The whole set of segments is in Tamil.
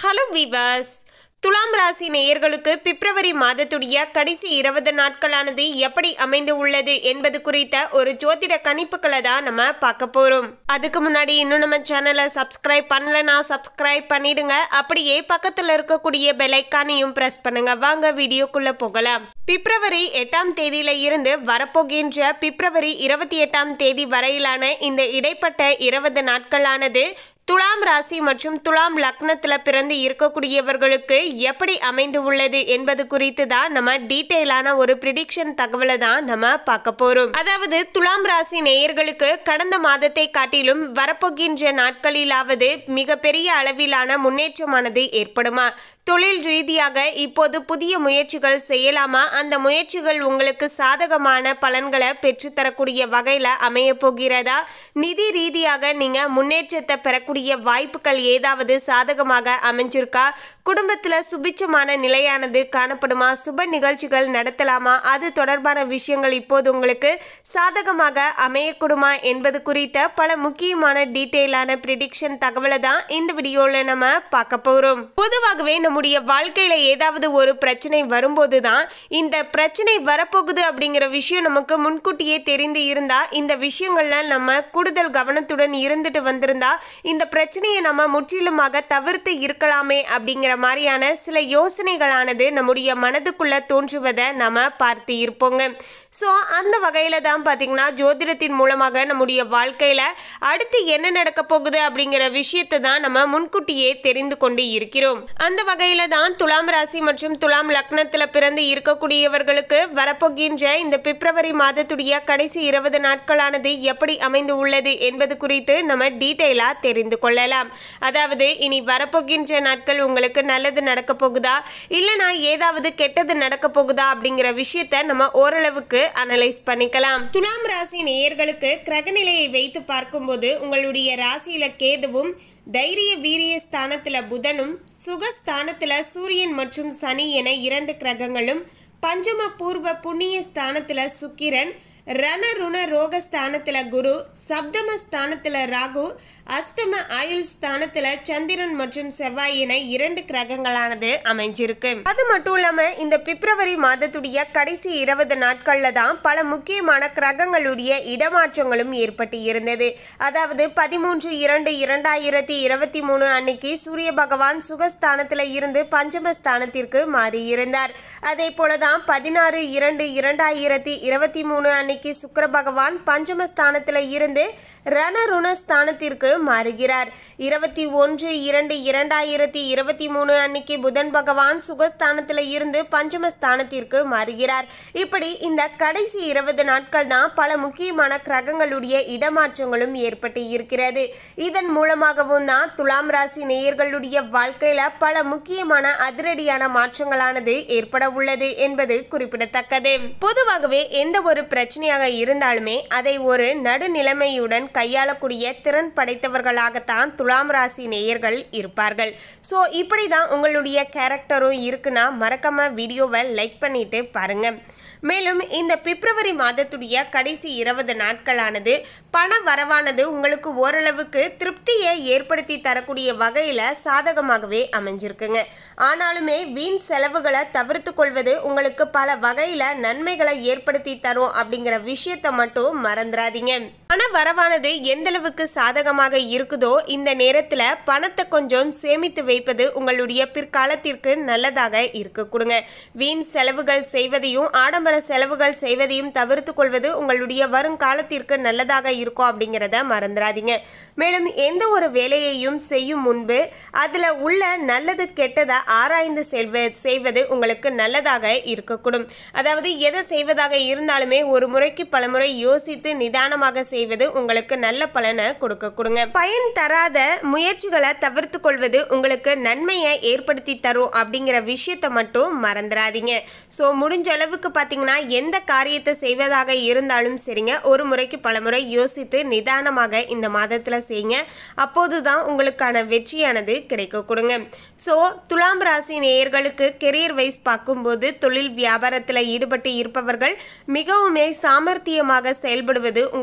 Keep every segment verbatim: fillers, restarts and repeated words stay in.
ஹலோ வீவர்ஸ், துலாம் ராசி நேயர்களுக்கு பிப்ரவரி மாதத்துடைய கடைசி இருபது நாட்களானது எப்படி அமைந்து உள்ளது என்பது குறித்த ஒரு ஜோதிட கணிப்புகளை தான் நம்ம பார்க்க போறோம். அதுக்கு முன்னாடி இன்னும் நம்ம சேனலை சப்ஸ்கிரைப் பண்ணலனா சப்ஸ்கிரைப் பண்ணிடுங்க. அப்படியே பக்கத்துல இருக்கக்கூடிய பெல் ஐக்கானையும் பிரஸ் பண்ணுங்க. வாங்க வீடியோக்குள்ள போகலாம். பிப்ரவரி எட்டாம் தேதியில இருந்து வரப்போகின்ற பிப்ரவரி இருபத்தி எட்டாம் தேதி வரையிலான இந்த இடைப்பட்ட இருபது நாட்களானது துலாம் ராசி மற்றும் துலாம் லக்னத்துல பிறந்து இருக்கக்கூடியவர்களுக்கு எப்படி அமைந்து உள்ளது என்பது குறித்து தான் நம்ம டீட்டெயிலான ஒரு ப்ரிடிக்ஷன் தகவலை தான் நம்ம பார்க்க போறோம். அதாவது துலாம் ராசி நேயர்களுக்கு கடந்த மாதத்தை காட்டிலும் வரப்போகின்ற நாட்களிலாவது மிகப்பெரிய அளவிலான முன்னேற்றமானது ஏற்படுமா? தொழில் ரீதியாக இப்போது புதிய முயற்சிகள் செய்யலாமா? அந்த முயற்சிகள் உங்களுக்கு சாதகமான பலன்களை பெற்றுத்தரக்கூடிய வகையில் அமைய போகிறதா? நிதி ரீதியாக நீங்க முன்னேற்றத்தை பெறக்கூடிய வாய்ப்புகள் ஏதாவது சாதகமாக அமைஞ்சிருக்கா? குடும்பத்தில் சுபிட்சமான நிலையானது காணப்படுமா? சுப நிகழ்ச்சிகள் நடத்தலாமா? அது தொடர்பான விஷயங்கள் இப்போது உங்களுக்கு சாதகமாக அமையக்கூடுமா என்பது குறித்த பல முக்கியமான டீட்டெயிலான ப்ரிடிக்ஷன் தகவலை தான் இந்த வீடியோவில் நம்ம பார்க்க போறோம். பொதுவாகவே நம்முடைய வாழ்க்கையில ஏதாவது ஒரு பிரச்சனை வரும்போது தான் இந்த பிரச்சனை வரப்போகுது அப்படிங்கிற விஷயம் நமக்கு முன்கூட்டியே தெரிந்து இருந்தா, இந்த விஷயங்கள்ல நம்ம கூடுதல் கவனத்துடன் இருந்துட்டு வந்திருந்தா இந்த பிரச்சனையை நம்ம முற்றிலுமாக தவிர்த்து இருக்கலாமே அப்படிங்கிற மாதிரியான சில யோசனைகளானது நம்முடைய மனதுக்குள்ள தோன்றுவதை நம்ம பார்த்து இருப்போங்க. ஸோ அந்த வகையில தான் பார்த்தீங்கன்னா ஜோதிடத்தின் மூலமாக நம்முடைய வாழ்க்கையில அடுத்து என்ன நடக்க போகுது அப்படிங்கிற விஷயத்தை தான் நம்ம முன்கூட்டியே தெரிந்து கொண்டு இருக்கிறோம். அந்த வகையில தான் துலாம் ராசி மற்றும் துலாம் லக்னத்துல பிறந்து இருக்கக்கூடியவர்களுக்கு வரப்போகின்ற இந்த பிப்ரவரி மாதத்துடைய கடைசி இருபது நாட்களானது எப்படி அமைந்து உள்ளது என்பது குறித்து நம்ம டீட்டெயிலா தெரிந்து கொள்ளலாம். அதாவது இனி வரப்போகின்ற நாட்கள் உங்களுக்கு நல்லது நடக்க போகுதா இல்லைனா ஏதாவது கெட்டது நடக்க போகுதா அப்படிங்கிற விஷயத்த நம்ம ஓரளவுக்கு அனலைஸ் பண்ணிக்கலாம். துலாம் ராசி நேயர்களுக்கு கிரகநிலையை வைத்து பார்க்கும்போது உங்களுடைய ராசியில கேதுவும், தைரிய வீரிய ஸ்தானத்துல புதனும், சுகஸ்தானத்துல சூரியன் மற்றும் சனி என இரண்டு கிரகங்களும், பஞ்சம பூர்வ புண்ணிய ஸ்தானத்துல சுக்கிரன், ரணருண ரோக ஸ்தானத்துல குரு, சப்தம ஸ்தானத்துல ராகு, அஷ்டம ஆயுள் ஸ்தானத்துல சந்திரன் மற்றும் செவ்வாய் என இரண்டு கிரகங்களானது அமைஞ்சிருக்கு. அது மட்டும் இல்லாம இந்த பிப்ரவரி மாதத்துடைய கடைசி இருபது நாட்கள்ல தான் பல முக்கியமான கிரகங்களுடைய இடமாற்றங்களும் ஏற்பட்டு இருந்தது. அதாவது பதிமூன்று இரண்டு இரண்டாயிரத்தி இருபத்தி மூணு அன்னைக்கு சூரிய பகவான் சுகஸ்தானத்துல இருந்து பஞ்சமஸ்தானத்திற்கு மாறியிருந்தார். அதே போலதான் பதினாறு இரண்டு இரண்டாயிரத்தி இருபத்தி மூணு அன்னைக்கு சுக்கிர பகவான் பஞ்சமஸ்தானத்துல இருந்து ரணருண ஸ்தானத்திற்கு மாறுகிறார். இருபத்தி ஒன்று இரண்டு இரண்டாயிரத்தி இருபத்தி மூணு அன்னைக்கு புதன் பகவான் சுகஸ்தானத்துல இருந்து பஞ்சமஸ்தானத்திற்கு மாறுகிறார். இப்படி இந்த கடைசி இருபது நாட்கள் தான் பல முக்கியமான கிரகங்களுடைய இடமாற்றங்களும் ஏற்பட்டு இருக்கிறது. இதன் மூலமாகவும் தான் துலாம் ராசி நேயர்களுடைய வாழ்க்கையில பல முக்கியமான அதிரடியான மாற்றங்களானது ஏற்பட உள்ளது என்பது குறிப்பிடத்தக்கது. பொதுவாகவே எந்த ஒரு பிரச்சனையாக இருந்தாலுமே அதை ஒரு நடுநிலைமையுடன் கையாளக்கூடிய திறன் படைத்த வர்களாகத்தான் துலாம் ராசி நேயர்கள் இருப்பார்கள். ஸோ இப்படி தான் உங்களுடைய கேரக்டரும் இருக்குன்னா மறக்காம வீடியோவை லைக் பண்ணிட்டு பாருங்க. மேலும் இந்த பிப்ரவரி மாதத்துடைய கடைசி இருபது நாட்களானது பண வரவானது உங்களுக்கு ஓரளவுக்கு திருப்தியை ஏற்படுத்தி தரக்கூடிய வகையில் சாதகமாகவே அமைஞ்சிருக்குங்க. ஆனாலுமே வீண் செலவுகளை தவிர்த்து கொள்வது உங்களுக்கு பல வகையில் நன்மைகளை ஏற்படுத்தி தரும் அப்படிங்கிற விஷயத்தை மட்டும் மறந்துடாதீங்க. பண வரவானது எந்த அளவுக்கு சாதகமாக இருக்குதோ இந்த நேரத்தில் பணத்தை கொஞ்சம் சேமித்து வைப்பது உங்களுடைய பிற்காலத்திற்கு நல்லதாக இருக்க கொடுங்க. வீண் செலவுகள் செய்வதையும் ஆடம்பர செலவுகள் செய்வதையும் தவிர்த்து கொள்வது உங்களுடைய வருங்காலத்திற்கு நல்லதாக இருக்கும் அப்படிங்கிறத மறந்துடாதீங்க. மேலும் எந்த ஒரு வேலையையும் செய்யும் முன்பு அதில் உள்ள நல்லது கெட்டதை ஆராய்ந்து செய்வது உங்களுக்கு நல்லதாக இருக்கக்கூடும். அதாவது எதை செய்வதாக இருந்தாலுமே ஒரு முறைக்கு பல முறை யோசித்து நிதானமாக செய்வது உங்களுக்கு நல்ல பலனை கொடுக்க கொடுங்க. பயன் தராத முயற்சிகளை தவிர்த்து கொள்வது உங்களுக்கு நன்மையை ஏற்படுத்தி தரும் அப்படிங்கிற விஷயத்தை மட்டும் மறந்துடாதீங்க. ஸோ முடிஞ்ச அளவுக்கு பார்த்தீங்கன்னா எந்த காரியத்தை செய்வதாக இருந்தாலும் சரிங்க, ஒரு முறைக்கு பல முறை யோசித்து நிதானமாக இந்த மாதத்துல செய்யுங்க. அப்போதுதான் உங்களுக்கான வெற்றியானது கிடைக்க கொடுங்க. ஸோ துலாம் ராசி நேயர்களுக்கு கெரியர் வைஸ் பார்க்கும்போது தொழில் வியாபாரத்தில் ஈடுபட்டு இருப்பவர்கள் மிகவுமே சாமர்த்தியமாக செயல்படுவது உங்களுக்கு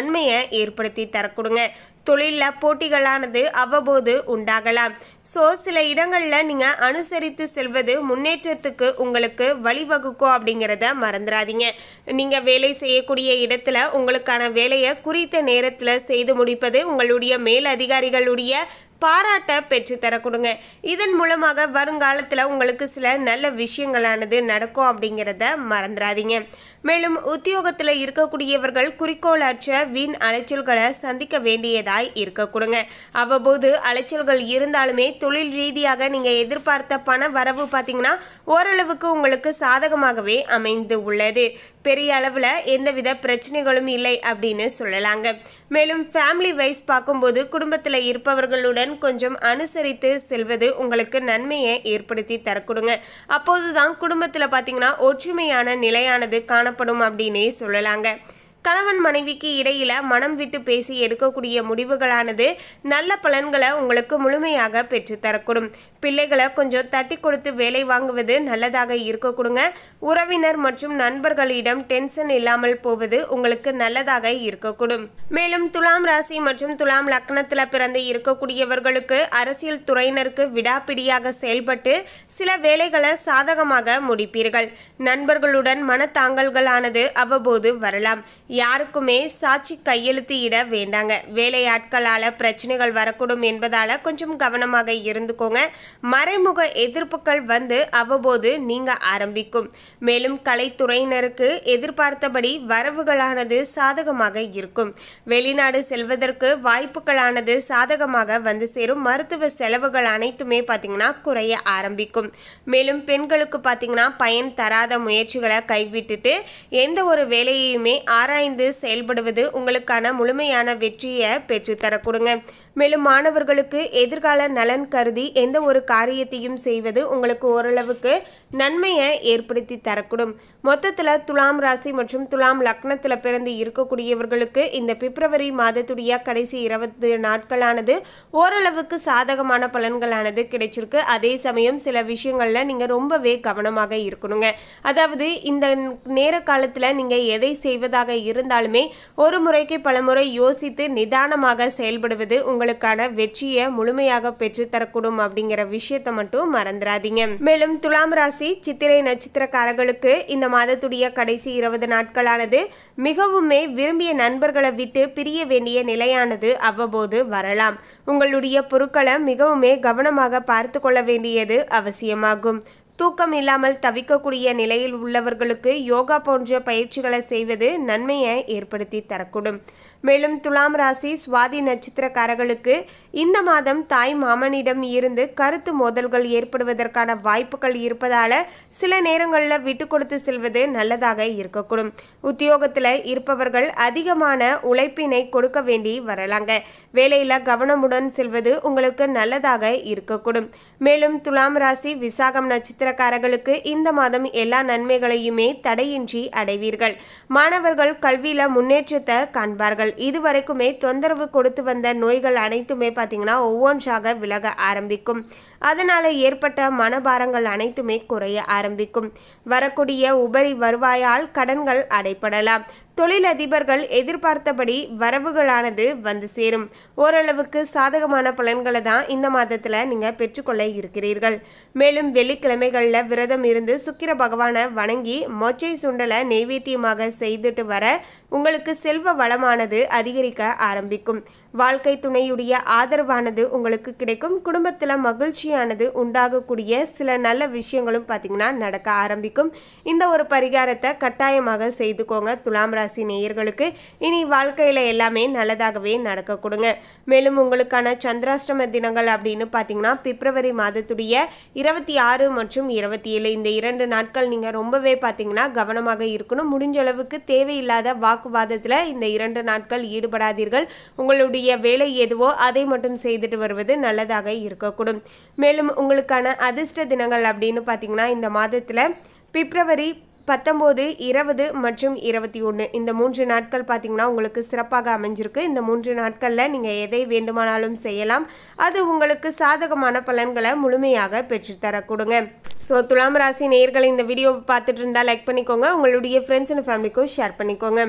நன்மையை ஏற்படுத்தி தரக்கூடுங்க. தொழிலில் போட்டிகளானது அவ்வப்போது உண்டாகலாம். ஸோ சில இடங்களில் நீங்கள் அனுசரித்து செல்வது முன்னேற்றத்துக்கு உங்களுக்கு வழிவகுக்கும் அப்படிங்கிறத மறந்துடாதீங்க. நீங்கள் வேலை செய்யக்கூடிய இடத்துல உங்களுக்கான வேலையை குறித்த நேரத்தில் செய்து முடிப்பது உங்களுடைய மேல் அதிகாரிகளுடைய பாராட்ட பெற்றுத்தர கொடுங்க. இதன் மூலமாக வருங்காலத்தில் உங்களுக்கு சில நல்ல விஷயங்களானது நடக்கும் அப்படிங்கிறத மறந்துடாதீங்க. மேலும் உத்தியோகத்தில் இருக்கக்கூடியவர்கள் குறிக்கோளற்ற வீண் அலைச்சல்களை சந்திக்க வேண்டியதாய் இருக்க கொடுங்க. அவ்வப்போது அலைச்சல்கள் இருந்தாலுமே தொழில் ரீதியாக நீங்கள் எதிர்பார்த்த பண வரவு பார்த்தீங்கன்னா ஓரளவுக்கு உங்களுக்கு சாதகமாகவே அமைந்து உள்ளது. பெரிய அளவில் எந்தவித பிரச்சனைகளும் இல்லை அப்படின்னு சொல்லலாங்க. மேலும் ஃபேமிலி வைஸ் பார்க்கும்போது குடும்பத்தில் இருப்பவர்களுடன் கொஞ்சம் அனுசரித்து செல்வது உங்களுக்கு நன்மையை ஏற்படுத்தி தரக்கூடுங்க. அப்போதுதான் குடும்பத்தில் பார்த்தீங்கன்னா ஒற்றுமையான நிலையானது காணப்படும் அப்படின்னே சொல்லலாங்க. கணவன் மனைவிக்கு இடையில மனம் விட்டு பேசி எடுக்கக்கூடிய முடிவுகளானது நல்ல பலன்களை உங்களுக்கு முழுமையாக பெற்றுத்தரக்கூடும். பிள்ளைகளை கொஞ்சம் தட்டி கொடுத்து வேலை வாங்குவது நல்லதாக இருக்க கொடுங்க. உறவினர் மற்றும் நண்பர்களிடம் டென்ஷன் இல்லாமல் போவது உங்களுக்கு நல்லதாக இருக்கக்கூடும். மேலும் துலாம் ராசி மற்றும் துலாம் லக்னத்தில் பிறந்து இருக்கக்கூடியவர்களுக்கு அரசியல் துறையினருக்கு விடாப்பிடியாக செயல்பட்டு சில வேலைகளை சாதகமாக முடிப்பீர்கள். நண்பர்களுடன் மனத்தாங்கல்களானது அவ்வப்போது வரலாம். யாருக்குமே சாட்சி கையெழுத்து இட வேண்டாங்க. வேலையாட்களால் பிரச்சனைகள் வரக்கூடும் என்பதால கொஞ்சம் கவனமாக இருந்துக்கோங்க. மறைமுக எதிர்ப்புகள் வந்து அவ்வப்போது நீங்க ஆரம்பிக்கும். மேலும் கலைத்துறையினருக்கு எதிர்பார்த்தபடி வரவுகளானது சாதகமாக இருக்கும். வெளிநாடு செல்வதற்கு வாய்ப்புகளானது சாதகமாக வந்து சேரும். மருத்துவ செலவுகள் அனைத்துமே பார்த்தீங்கன்னா குறைய ஆரம்பிக்கும். மேலும் பெண்களுக்கு பார்த்தீங்கன்னா பயன் தராத முயற்சிகளை கைவிட்டுட்டு எந்த ஒரு வேலையுமே ஆராய்ந்து செயல்படுவது உங்களுக்கான முழுமையான வெற்றியை பெற்றுத்தர கொடுங்க. மேலும் மாணவர்களுக்கு எதிர்கால நலன் கருதி எந்த ஒரு காரியத்தையும் செய்வது உங்களுக்கு ஓரளவுக்கு நன்மையை ஏற்படுத்தி தரக்கூடும். மொத்தத்தில் துலாம் ராசி மற்றும் துலாம் லக்னத்தில் பிறந்து இருக்கக்கூடியவர்களுக்கு இந்த பிப்ரவரி மாதத்துடைய கடைசி இருபது நாட்களானது ஓரளவுக்கு சாதகமான பலன்களானது கிடைச்சிருக்கு. அதே சமயம் சில விஷயங்களில் நீங்கள் ரொம்பவே கவனமாக இருக்கணுங்க. அதாவது இந்த நேர காலத்தில் நீங்கள் எதை செய்வதாக இருந்தாலுமே ஒரு முறைக்கு பல முறை யோசித்து நிதானமாக செயல்படுவது உங்களுக்கான வெற்றியை முழுமையாக பெற்றுத்தரக்கூடும் அப்படிங்கிற விஷயத்தை மட்டும் மறந்துடாதீங்க. மேலும் துலாம் ராசி சித்திரை நட்சத்திரக்காரர்களுக்கு இந்த மாதத்துடைய கடைசி இருபது நாட்களானது மிகவுமே விரும்பிய நண்பர்களை விட்டு பிரிய வேண்டிய நிலையானது அவ்வப்போது வரலாம். உங்களுடைய பொருட்களை மிகவுமே கவனமாக பார்த்து கொள்ள வேண்டியது அவசியமாகும். தூக்கம் இல்லாமல் தவிக்கக்கூடிய நிலையில் உள்ளவர்களுக்கு யோகா போன்ற பயிற்சிகளை செய்வது நன்மையை ஏற்படுத்தி தரக்கூடும். மேலும் துலாம் ராசி சுவாதி நட்சத்திரக்காரர்களுக்கு இந்த மாதம் தாய் மாமனிடம் இருந்து கருத்து மோதல்கள் ஏற்படுவதற்கான வாய்ப்புகள் இருப்பதால சில நேரங்களில் விட்டு கொடுத்து செல்வது நல்லதாக இருக்கக்கூடும். உத்தியோகத்தில் இருப்பவர்கள் அதிகமான உழைப்பினை கொடுக்க வேண்டி வரலாங்க. வேலையில் கவனமுடன் செல்வது உங்களுக்கு நல்லதாக இருக்கக்கூடும். மேலும் துலாம் ராசி விசாகம் நட்சத்திரக்காரர்களுக்கு இந்த மாதம் எல்லா நன்மைகளையுமே தடையின்றி அடைவீர்கள். மாணவர்கள் கல்வியில முன்னேற்றத்தை காண்பார்கள். இதுவரைக்குமே தொந்தரவு கொடுத்து வந்த நோய்கள் அனைத்துமே பார்த்தீங்கன்னா ஒவ்வொன்றாக விலக ஆரம்பிக்கும். அதனால ஏற்பட்ட மனபாரங்கள் அனைத்துமே குறைய ஆரம்பிக்கும். வரக்கூடிய உபரி வருவாயால் கடன்கள் அடைபடலாம். தொழிலதிபர்கள் எதிர்பார்த்தபடி வரவுகளானது வந்து சேரும். ஓரளவுக்கு சாதகமான பலன்களை தான் இந்த மாதத்தில் நீங்கள் பெற்றுக்கொள்ள இருக்கிறீர்கள். மேலும் வெள்ளிக்கிழமைகளில் விரதம் இருந்து சுக்கிர பகவானை வணங்கி மொச்சை சுண்டலை நெய்வேத்தியமாக செய்துட்டு வர உங்களுக்கு செல்வ வளமானது அதிகரிக்க ஆரம்பிக்கும். வாழ்க்கை துணையுடைய ஆதரவானது உங்களுக்கு கிடைக்கும். குடும்பத்தில் மகிழ்ச்சியானது உண்டாகக்கூடிய சில நல்ல விஷயங்களும் பார்த்தீங்கன்னா நடக்க ஆரம்பிக்கும். இந்த ஒரு பரிகாரத்தை கட்டாயமாக செய்துக்கோங்க துலாம் ராசி நேயர்களுக்கு. இனி வாழ்க்கையில் எல்லாமே நல்லதாகவே நடக்க கொடுங்க. மேலும் உங்களுக்கான சந்திராஷ்டம தினங்கள் அப்படின்னு பார்த்தீங்கன்னா பிப்ரவரி மாதத்துடைய இருபத்தி ஆறு மற்றும் இருபத்தி ஏழு இந்த இரண்டு நாட்கள் நீங்கள் ரொம்பவே பார்த்தீங்கன்னா கவனமாக இருக்கணும். முடிஞ்ச அளவுக்கு தேவையில்லாத வாக்குவாதத்தில் இந்த இரண்டு நாட்கள் ஈடுபடாதீர்கள். உங்களுடைய வேலை எதுவோ அதை மட்டும் செய்துட்டு வருவது நல்லதாக இருக்கக்கூடும். மேலும் உங்களுக்கான அதிர்ஷ்ட தினங்கள் அப்படின்னு பார்த்தீங்கன்னா இந்த மாதத்தில் பிப்ரவரி பத்தொம்போது இருபது மற்றும் இருபத்தி ஒன்று இந்த மூன்று நாட்கள் பார்த்தீங்கன்னா உங்களுக்கு சிறப்பாக அமைஞ்சிருக்கு. இந்த மூன்று நாட்களில் நீங்கள் எதை வேண்டுமானாலும் செய்யலாம். அது உங்களுக்கு சாதகமான பலன்களை முழுமையாக பெற்றுத்தர கொடுங்க. ஸோ துலாம் ராசி நேயர்கள் இந்த வீடியோவை பார்த்துட்டு இருந்தால் லைக் பண்ணிக்கோங்க. உங்களுடைய ஃப்ரெண்ட்ஸ் அண்ட் ஃபேமிலிக்கும் ஷேர் பண்ணிக்கோங்க.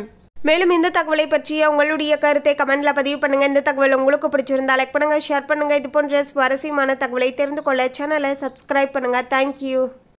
மேலும் இந்த தகவலை பற்றிய உங்களுடைய கருத்தை கமெண்ட்ல பதிவு பண்ணுங்க. இந்த தகவல் உங்களுக்கு பிடிச்சிருந்தா லைக் பண்ணுங்க, ஷேர் பண்ணுங்க. இது போன்ற சுவாரஸ்யமான தகவலை தெரிந்து கொள்ள சேனலை சப்ஸ்கிரைப் பண்ணுங்க. தேங்க்யூ.